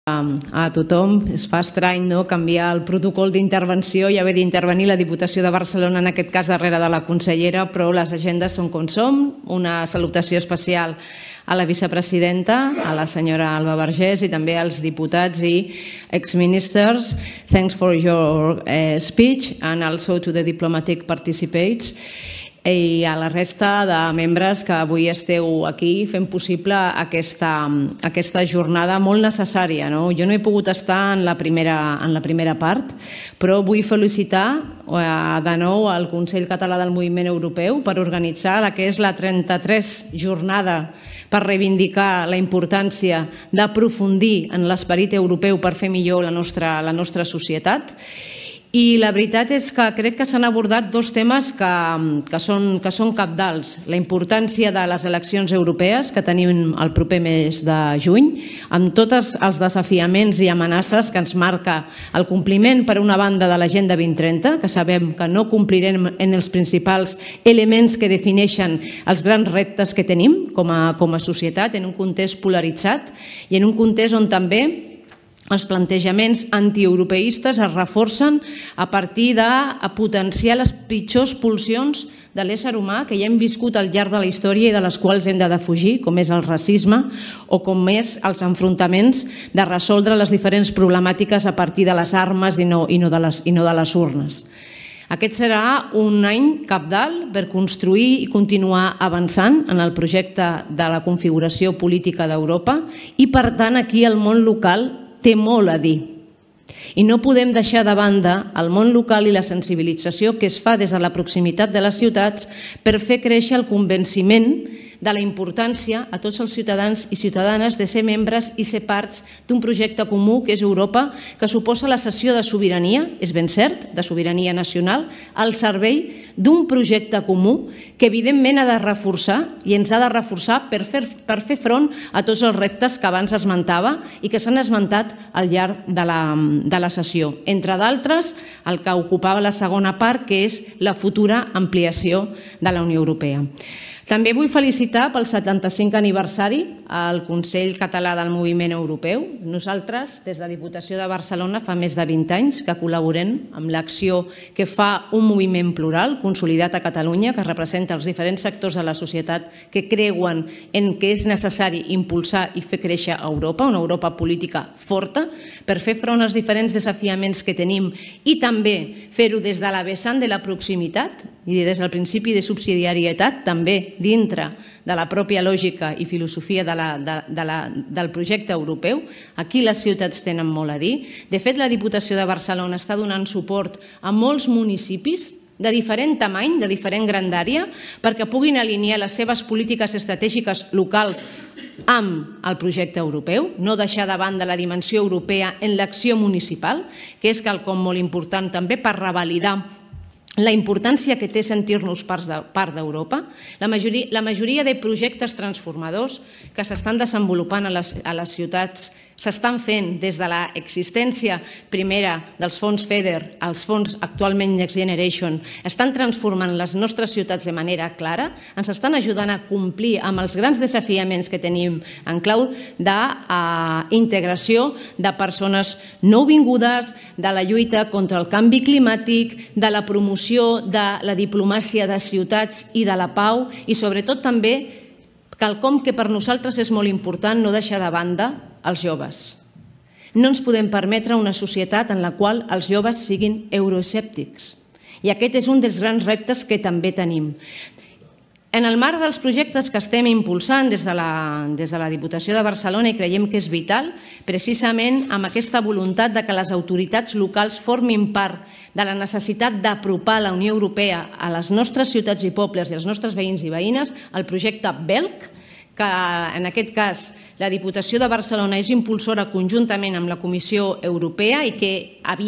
a tothom. Es fa estrany canviar el protocol d'intervenció i haver d'intervenir la Diputació de Barcelona, en aquest cas darrere de la consellera, però les agendes són com són. Una salutació especial a la vicepresidenta, a la senyora Alba Vergés, i també als diputats i ex-ministers. Thanks for your speech, and also to the diplomatic participants. I a la resta de membres que avui esteu aquí fent possible aquesta jornada molt necessària. Jo no he pogut estar en la primera part, però vull felicitar de nou al Consell Català del Moviment Europeu per organitzar la que és la 33 jornada per reivindicar la importància d'aprofundir en l'esperit europeu per fer millor la nostra societat. I la veritat és que crec que s'han abordat dos temes que són cabdals. La importància de les eleccions europees que tenim el proper mes de juny, amb tots els desafiaments i amenaces que ens marca el compliment, per una banda, de l'Agenda 2030, que sabem que no complirem en els principals elements que defineixen els grans reptes que tenim com a societat, en un context polaritzat i en un context on també els plantejaments antieuropeistes es reforcen a partir de potenciar les pitjors pulsions de l'ésser humà que ja hem viscut al llarg de la història i de les quals hem de defugir, com és el racisme o com és els enfrontaments de resoldre les diferents problemàtiques a partir de les armes i no de les urnes. Aquest serà un any cabdal per construir i continuar avançant en el projecte de la configuració política d'Europa i, per tant, aquí el món local té molt a dir. I no podem deixar de banda el món local i la sensibilització que es fa des de la proximitat de les ciutats per fer créixer el convenciment de la importància a tots els ciutadans i ciutadanes de ser membres i ser parts d'un projecte comú que és Europa, que suposa la cessió de sobirania, és ben cert, de sobirania nacional, al servei d'un projecte comú que evidentment ha de reforçar i ens ha de reforçar per fer front a tots els reptes que abans esmentava i que s'han esmentat al llarg de la sessió. Entre d'altres, el que ocupava la segona part, que és la futura ampliació de la Unió Europea. També vull felicitar pel 75 aniversari al Consell Català del Moviment Europeu. Nosaltres, des de la Diputació de Barcelona, fa més de 20 anys que col·laborem amb l'acció que fa un moviment plural, consolidat a Catalunya, que representa els diferents sectors de la societat que creuen en que és necessari impulsar i fer créixer Europa, una Europa política forta, per fer front als diferents desafiaments que tenim i també fer-ho des de la vessant de la proximitat i des del principi de subsidiarietat, també dintre de la pròpia lògica i filosofia del projecte europeu. Aquí les ciutats tenen molt a dir. De fet, la Diputació de Barcelona està donant suport a molts municipis de diferent tamany, de diferent grandària, perquè puguin alinear les seves polítiques estratègiques locals amb el projecte europeu, no deixar de banda la dimensió europea en l'acció municipal, que és quelcom molt important també per revalidar la importància que té sentir-nos part d'Europa. La majoria de projectes transformadors que s'estan desenvolupant a les ciutats s'estan fent des de l'existència primera dels fons FEDER als fons actualment Next Generation, estan transformant les nostres ciutats de manera clara, ens estan ajudant a complir amb els grans desafiaments que tenim en clau d'integració de persones nouvingudes, de la lluita contra el canvi climàtic, de la promoció de la diplomàcia de ciutats i de la pau i sobretot també quelcom que per nosaltres és molt important no deixar de banda els joves. No ens podem permetre una societat en la qual els joves siguin euroescèptics. I aquest és un dels grans reptes que també tenim. En el marc dels projectes que estem impulsant des de la Diputació de Barcelona i creiem que és vital, precisament amb aquesta voluntat de que les autoritats locals formin part de la necessitat d'apropar la Unió Europea a les nostres ciutats i pobles i als nostres veïns i veïnes, el projecte BELC, que en aquest cas la Diputació de Barcelona és impulsora conjuntament amb la Comissió Europea i que aviat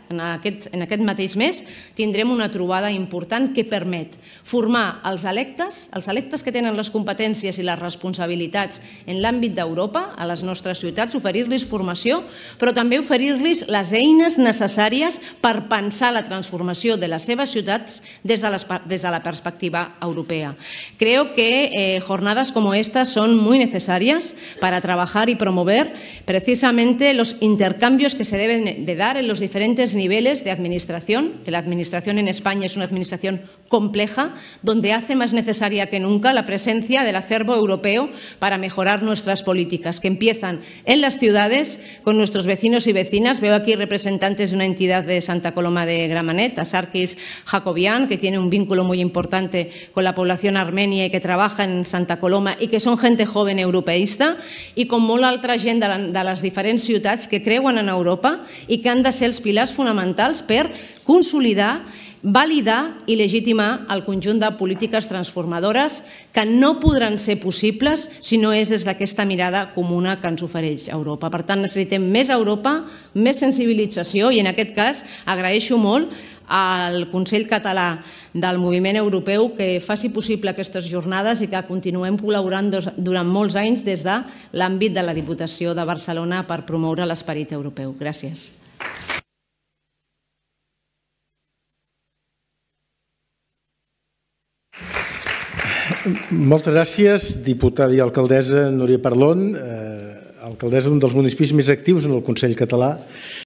en aquest mateix mes, tindrem una trobada important que permet formar els electes que tenen les competències i les responsabilitats en l'àmbit d'Europa, a les nostres ciutats, oferir-los formació, però també oferir-los les eines necessàries per pensar la transformació de les seves ciutats des de la perspectiva europea. Creo que jornadas como estas son muy necesarias para trabajar y promover precisamente los intercambios que se deben de dar en los diferentes niveles de administración, que la administración en España es una administración compleja, donde hace más necesaria que nunca la presencia del acervo europeo para mejorar nuestras políticas, que empiezan en las ciudades con nuestros vecinos y vecinas. Veo aquí representantes de una entidad de Santa Coloma de Gramenet, Asarquis Jacobian, que tiene un vínculo muy importante con la población armenia y que trabaja en Santa Coloma y que son gente joven europeísta, i com molt altra gent de les diferents ciutats que creuen en Europa i que han de ser els pilars fonamentals per consolidar, validar i legitimar el conjunt de polítiques transformadores que no podran ser possibles si no és des d'aquesta mirada comuna que ens ofereix Europa. Per tant, necessitem més Europa, més sensibilització i en aquest cas agraeixo molt al Consell Català del Moviment Europeu que faci possible aquestes jornades i que continuem col·laborant durant molts anys des de l'àmbit de la Diputació de Barcelona per promoure l'esperit europeu. Gràcies. Moltes gràcies, diputada i alcaldessa Núria Parlon, alcaldessa d'un dels municipis més actius en el Consell Català.